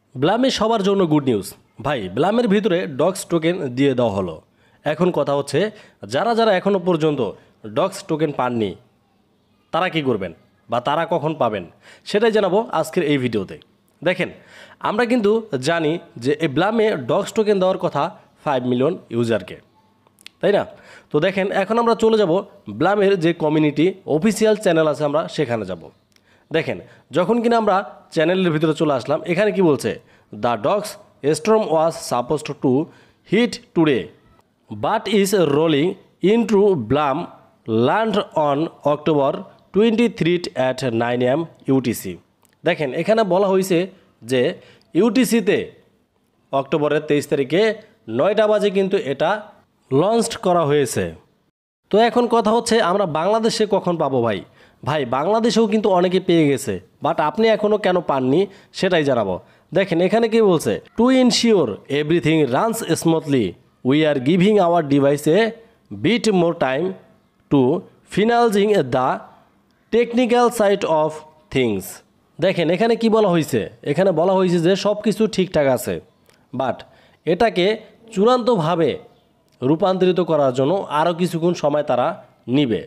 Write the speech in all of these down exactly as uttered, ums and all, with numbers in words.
ব্লামে সবার জন্য good news ভাই। ব্লামের ভিতরে ডক্স টোকেন দিয়ে দেওয়া হলো। এখন কথা হচ্ছে যারা যারা এখনও পর্যন্ত ডক্স টোকেন পাননি তারা কি করবেন বা তারা কখন পাবেন সেটাই জানাবো আজকের এই ভিডিওতে। দেখেন, আমরা কিন্তু জানি যে এই ব্লামে ডক্স টোকেন দেওয়ার কথা ফাইভ মিলিয়ন ইউজারকে, তাই না? তো দেখেন, এখন আমরা চলে যাব ব্লামের যে কমিউনিটি অফিসিয়াল চ্যানেল আছে আমরা সেখানে যাব। দেখেন, যখন কিনা আমরা চ্যানেলের ভিতরে চলে আসলাম, এখানে কি বলছে, the dogs storm was supposed to hit today but is rolling into blam land on October twenty three at nine am UTC. দেখেন, এখানে বলা হয়েছে যে ইউটিসিতে অক্টোবরের তেইশ তারিখে নয়টা বাজে কিন্তু এটা লঞ্চ করা হয়েছে। তো এখন কথা হচ্ছে আমরা বাংলাদেশে কখন পাবো ভাই? ভাই বাংলাদেশেও কিন্তু অনেকে পেয়ে গেছে, বাট আপনি এখনও কেন পাননি সেটাই জানাবো। দেখেন, এখানে কি বলছে, to ensure everything runs smoothly we are giving our device a bit more time to finalising the technical side of things. দেখেন, এখানে কি বলা হয়েছে, এখানে বলা হয়েছে যে সব কিছু ঠিকঠাক আছে, বাট এটাকে চূড়ান্তভাবে রূপান্তরিত করার জন্য আরও কিছুক্ষণ সময় তারা নিবে।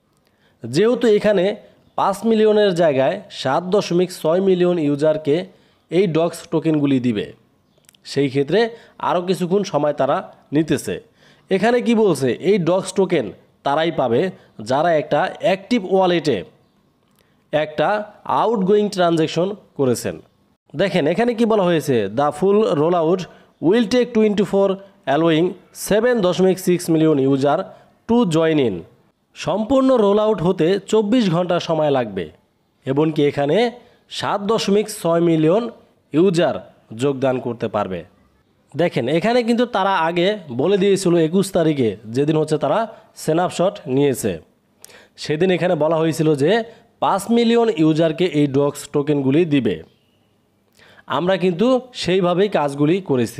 যেহেতু এখানে পাঁচ মিলিয়নের জায়গায় সাত দশমিক ছয় মিলিয়ন ইউজারকে এই ডক্স টোকেনগুলি দিবে, সেই ক্ষেত্রে আরও কিছুক্ষণ সময় তারা নিতেছে। এখানে কি বলছে, এই ডক্স টোকেন তারাই পাবে যারা একটা অ্যাক্টিভ ওয়ালেটে একটা আউটগোয়িং ট্রানজ্যাকশন করেছেন। দেখেন, এখানে কি বলা হয়েছে, the full roll out will take twenty four allowing seven দশমিক six million user to join in. সম্পূর্ণ রোল আউট হতে চব্বিশ ঘন্টা সময় লাগবে এবং কি এখানে সাত দশমিক ছয় মিলিয়ন ইউজার যোগদান করতে পারবে। দেখেন, এখানে কিন্তু তারা আগে বলে দিয়েছিল একুশ তারিখে, যেদিন হচ্ছে তারা স্ন্যাপশট নিয়েছে, সেদিন এখানে বলা হয়েছিল যে পাঁচ মিলিয়ন ইউজারকে এই ডক্স টোকেনগুলি দিবে। আমরা কিন্তু সেইভাবেই কাজগুলি করেছি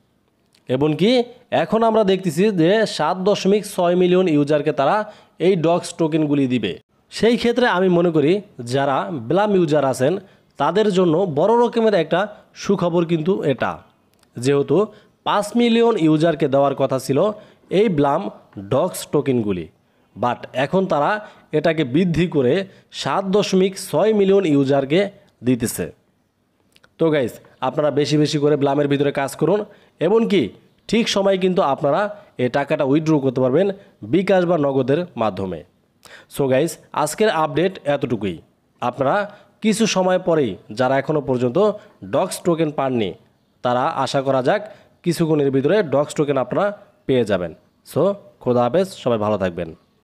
এবং কি এখন আমরা দেখতেছি যে সাত দশমিক ছয় মিলিয়ন ইউজারকে তারা এই ডক্স টোকেনগুলি দিবে। সেই ক্ষেত্রে আমি মনে করি যারা ব্লাম ইউজার আছেন তাদের জন্য বড় রকমের একটা সুখবর কিন্তু এটা, যেহেতু পাঁচ মিলিয়ন ইউজারকে দেওয়ার কথা ছিল এই ব্লাম ডক্স টোকেনগুলি, বাট এখন তারা এটাকে বৃদ্ধি করে সাত দশমিক ছয় মিলিয়ন ইউজারকে দিতেছে। তো গাইস, আপনারা বেশি বেশি করে ব্লামের ভিতরে কাজ করুন এবং কি ঠিক সময় কিন্তু আপনারা এই টাকাটা উইথড্র করতে পারবেন বিকাশ বা নগদের মাধ্যমে। সো গাইস, আজকের আপডেট এতটুকুই। আপনারা কিছু সময় পরেই যারা এখনও পর্যন্ত ডক্স টোকেন পাননি তারা আশা করা যাক কিছুক্ষণের ভিতরে ডক্স টোকেন আপনারা পেয়ে যাবেন। সো খোদা হাফেজ, সবাই ভালো থাকবেন।